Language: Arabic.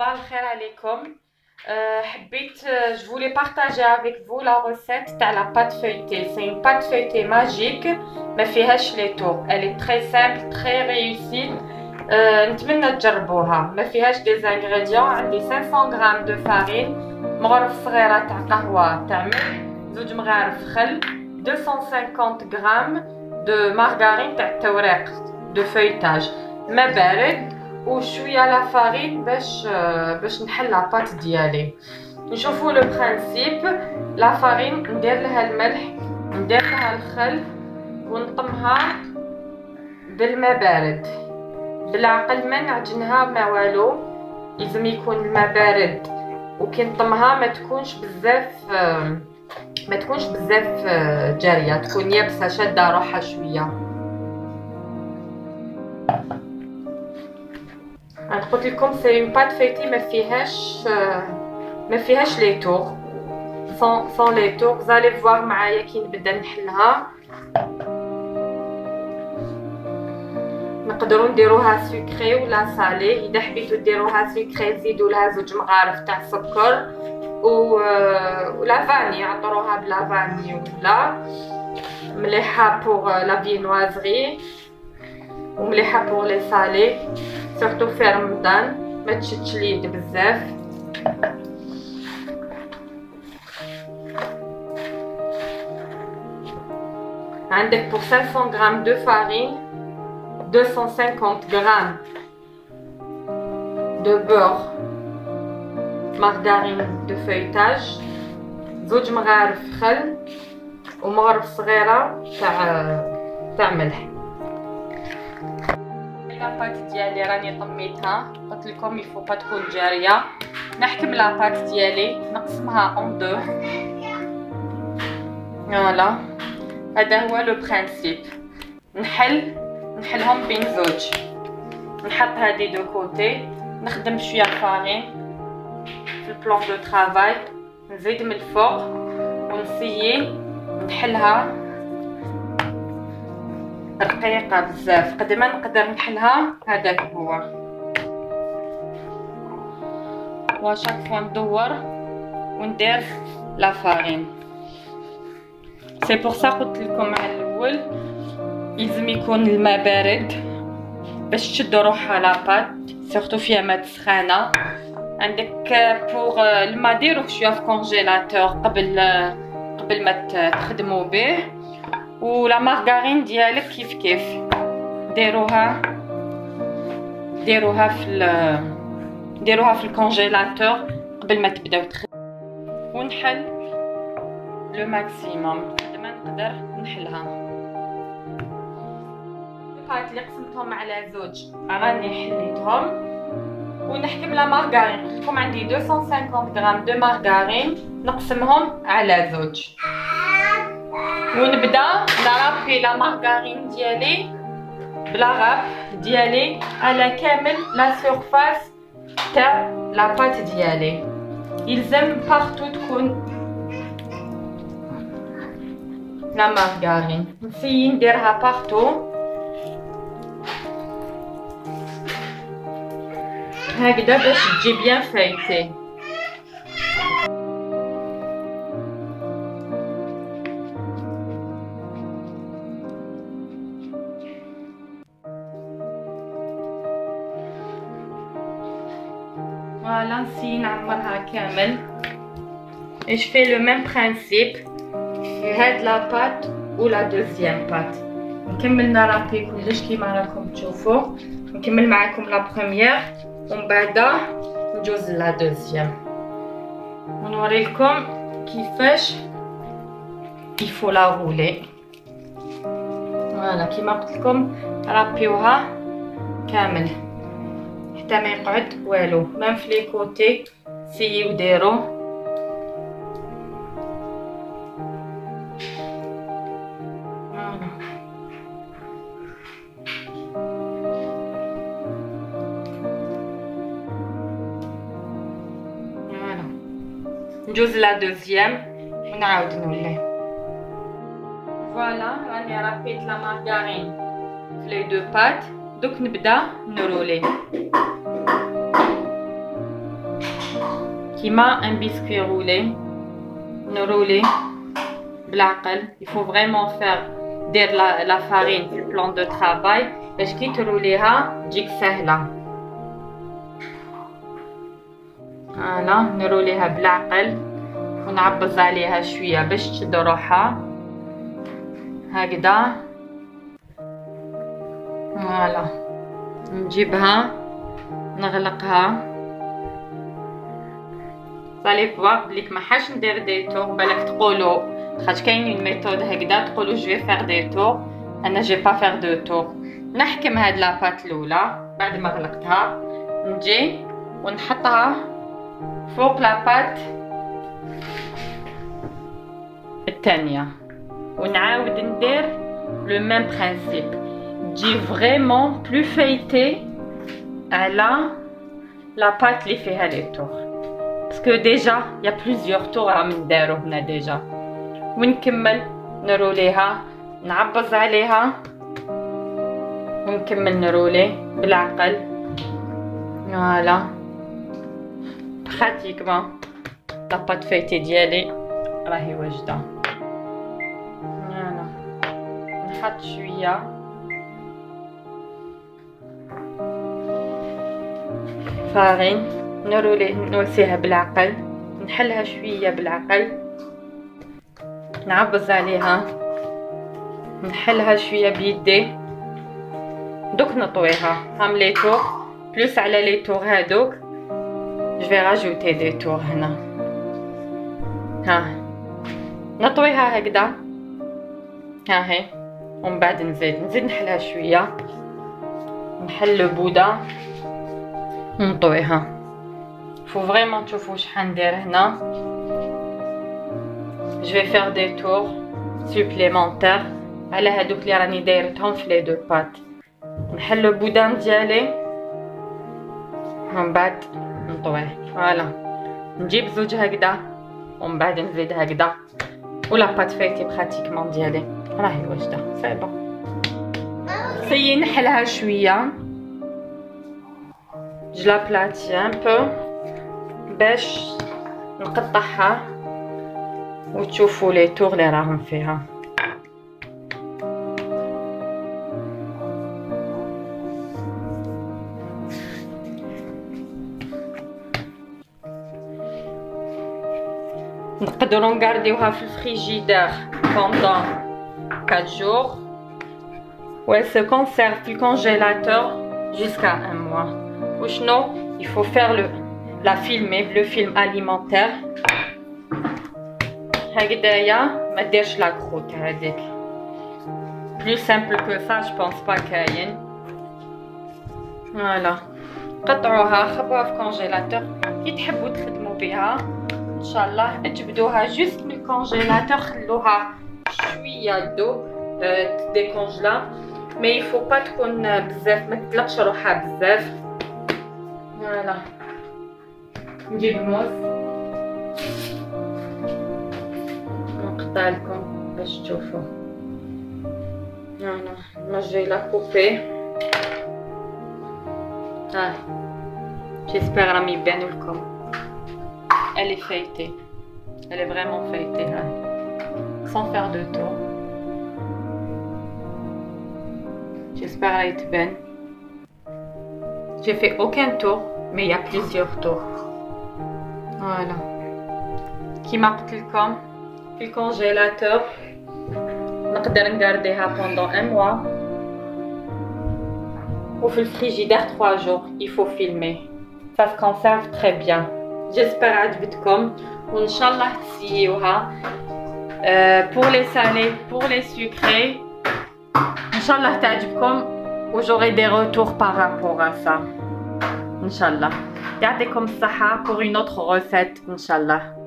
صباح الخير عليكم. حبيت je voulais partager avec vous la recette تاع la pâte feuilletée. C'est une pâte feuilletée magique ما فيهاش les tours. Elle est très simple, très réussie. نتمنى تجربوها. ما فيهاش des ingrédients. عندي 500 غرام de farine، مغرف صغيرة تاع قهوة تاع ملح، زوج مغارف خل، 250 غرام de margarine تاع التوريق de feuilletage، ما بارد وشويه لا فارين باش نحل لاباط ديالي. نشوفوا لو برينسيپ. لا فارين ندير لها الملح، ندير لها الخل ونطمها بالماء بارد. بالعقل ما نعجنها ما والو، لازم يكون الماء بارد وكي نطمها ما تكونش بزاف جاريه، تكون يابسه شاده روحها شويه. انا قلت لكم سي اون بات فيتي ما فيهاش لي تور، سون لي تور. زالي فوار معايا كي نبدا نحلها. نقدروا نديروها سكري ولا صالي. اذا حبيتوا ديروها سكري زيدوا لها زوج مغارف تاع السكر ولا فاني، عطروها بلا فاني ولا مليحه بوغ لا فينوازري ومليحه بوغ لي صالي، سورتو في رمضان ما تشدش اليد بزاف. عندك بور 500 غرام دو فارين، 250 غرام دو بور مارغارين دو فeuilletage، زوج مغارف خل ومغرف صغيره تاع ملح. لاباط ديالي راني طميتها، قلت لكم يفو با تكون جاريه. نحكم لاباط ديالي نقسمها اون دو. فوالا هذا هو لو برينسيپ. نحلهم بين زوج. نحط هادي دو كوتي، نخدم شويه فارين في البلان دو طرافاي، نزيد من الفوق ونسيي نحلها رقيقه بزاف قد ما نقدر نحلها. هذاك هو واشاك فوا ندور وندير لا فارين. سي بور سا قلت لكم على الاول لازم يكون الماء بارد باش تشد روحها لاباط، سورتو فيها ماء سخانه. عندك بور الماء ديروه شويه في كونجيلاتور قبل ما تخدموا به. ولا مارغارين ديالك كيف ديروها في الكونجيلاتور قبل ما تبداو تخدموا. ونحل لو ماكسيموم قد ما نقدر نحلها. الباط اللي قسمتهم على زوج راني حليتهم ونحكم لا مارغارين. قلت لكم عندي 250 غرام دو مارغارين، نقسمهم على زوج ونبدا نرابي لا مارغارين ديالي بلا غاب ديالي على كامل لا سيرفاس تاع لا بات ديالي. يلزم بارتو تكون لا مارغارين. نسيي نديرها بارتو هكذا باش تجي بيان فايتي. فوالا نسيي نعمرها كامل. اش في لو ميم برينسيپ في هاد لاباط ولا دوزيام باط. نكمل نرابي كلش كيما راكم تشوفوا. نكمل معكم لا بروميير ومن بعد نجوز لا دوزيام ونوريلكم كيفاش يفو لا غولي. فوالا كيما قلت لكم رابيوها كامل حتى ما يقعد والو، مام في لي كوتي سيو ديرو. نجوز لا دوزيام ونعاود نولي. فوالا راني رابيت لا مارغارين في لي دو بات. دوك نبدا نرولي. كيما un biscuit roulé. نرولي بالعقل. Il faut vraiment faire دير la farine في البلان دو travail باش كي تروليها تجيك سهلة. فوالا نروليها بالعقل ونعبز عليها شوية باش تشد روحها هكذا. فوالا نجيبها نغلقها. صالي فواق بليك ما حاش ندير دي تور. بالك تقولوا خاطر كاين اون ميثود هكذا تقولوا جو فير دي تور. انا جي با فير دو تور. نحكم هاد لاباط الاولى بعد ما غلقتها نجي ونحطها فوق لاباط الثانيه ونعاود ندير لو ميم برينسيپ. تجي فريمون بلو فايتي على لاباط اللي فيها لي تور باسكو ديجا يا بليزيور تور راهم ندارو هنا ديجا. ونكمل نروليها نعبز عليها ونكمل نرولي بالعقل. فوالا براتيكمون لاباط فايتي ديالي راهي واجده. فوالا نحط شويه فارين نوسيها بالعقل نحلها شويه بالعقل نعبز عليها نحلها شويه بيدي. دوك نطويها هام لي تور بلوس على لي تور هادوك جو في راجوتي دي تور هنا. ها نطويها هكذا ها هي ومن بعد نزيد نحلها شويه نحل البوده ونطويها. فو فريمون تشوفوا شحال ندير هنا. جو في فير دي تور سوبليمونتير على هادوك اللي راني دايرتهم في لي دو بات. نحل البودان ديالي ومن بعد نطويه. فوالا نجيب زوج هكذا ومن بعد نزيد هكذا ولا بات فايتي براتيكمون ديالي راهي واجده سي بون. سيي نحلها شويه جو لا بلاتي ان بو باش نقطعها وتشوفوا لي تور اللي راهم فيها. نقدروا نغارديوها في الفريجيدير pendant 4 jours ou elle se conserve في الكونجيلاتور jusqu'à 1 mois. وشنو il faut faire la filmer le film alimentaire هكذايا ما ديرش لا كروت هذيك بلو سامبل كو سا جو بونس با كاين. فوالا قطعوها خبوها في كونجيلاتور كي تحبوا تخدموا بها ان شاء الله تجبدوها جوست من الكونجيلاتور خلوها شويه تذوب ديكونجلا مي يفو با تكون بزاف ما تطلقش روحها بزاف. فوالا نجيب موز نقطع لكم باش تشوفوا. فوالا نجي لا كوبي. ها جيسبر راهم يبانوا لكم. Elle est feuilletée. Elle est vraiment feuilletée là. Sans faire de tour. J'espère qu'elle est bonne. J'ai fait aucun tour, mais il y a plusieurs tours. Voilà. Qui m'a pris le congélateur. نقدر نغارديها pendant 1 mois. Ou في الفريجيدير 3 jours. Il faut filmer. Ça se conserve très bien. J'espère عجبتكم وان شاء الله تسيوها. pour les salés pour les sucrés ان شاء الله تعجبكم و j'aurai des retours par rapport à ça ان شاء الله. يعطيكم الصحة pour une autre recette ان شاء الله.